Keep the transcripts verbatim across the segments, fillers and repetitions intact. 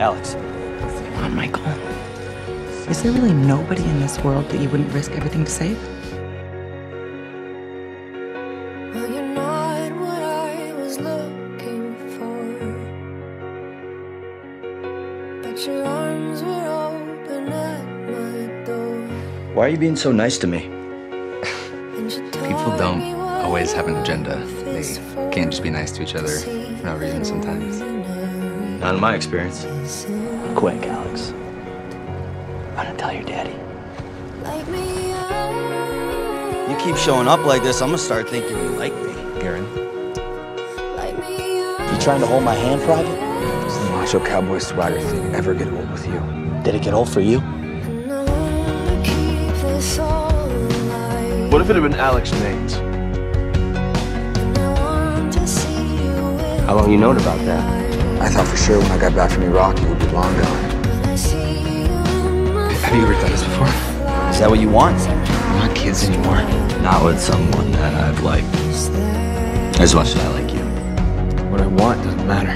Alex. Come on, Michael. Is there really nobody in this world that you wouldn't risk everything to save? Well, you're not what I was looking for, but your arms were open at my door. Why are you being so nice to me? People don't always have an agenda. They can't just be nice to each other for no reason sometimes. Not in my experience. Quick, Alex. I'm gonna tell your daddy. You keep showing up like this, I'm gonna start thinking you like me, Guerin. You trying to hold my hand, Private? Does the macho cowboy swagger thing ever get old with you? Did it get old for you? What if it had been Alex Maines? How long you known about that? I thought for sure when I got back from Iraq you would be long gone. Have you ever done this before? Is that what you want? We're not kids anymore. Not with someone that I've liked as much as I like you. What I want doesn't matter.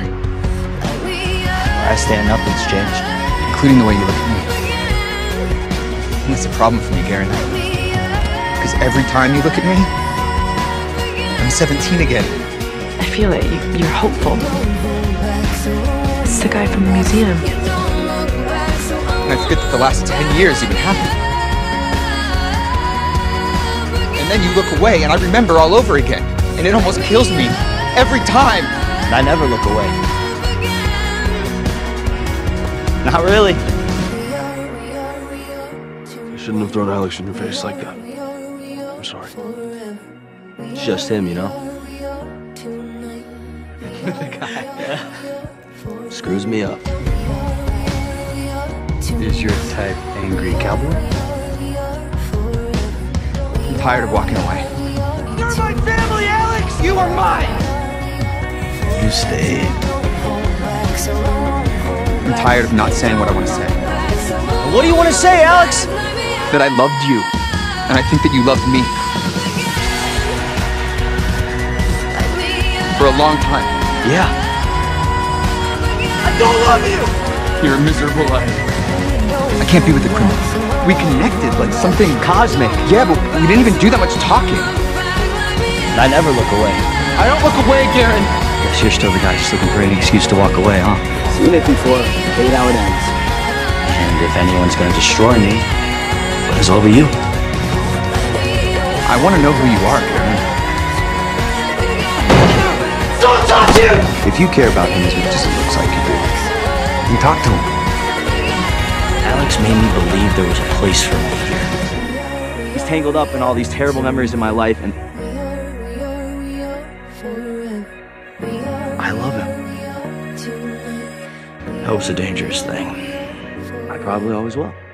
I stand up, it's changed. Including the way you look at me. And that's a problem for me, Guerin. Because every time you look at me, I'm seventeen again. I feel it. You, you're hopeful. It's the guy from the museum. And I forget that the last ten years even happened. And then you look away, and I remember all over again. And it almost kills me. Every time. And I never look away. Not really. I shouldn't have thrown Alex in your face like that. I'm sorry. It's just him, you know? The guy. Yeah. Screws me up. Is your type angry cowboy? I'm tired of walking away. You're my family, Alex! You are mine! You stayed. I'm tired of not saying what I want to say. What do you want to say, Alex? That I loved you, and I think that you loved me. For a long time. Yeah. I don't love you! You're a miserable life. I can't be with the criminals. We connected like something Cosmic. Yeah, but we didn't even do that much talking. And I never look away. I don't look away, Guerin. Guess you're still the guy just looking for any excuse to walk away, huh? Seen it before. Hate how it ends. And if anyone's gonna destroy me, it's over you. I want to know who you are, Guerin. Don't touch him! If you care about him as much as it looks like you do, then talk to him. Alex made me believe there was a place for me here. He's tangled up in all these terrible memories in my life, and I love him. Hope's a dangerous thing. I probably always will.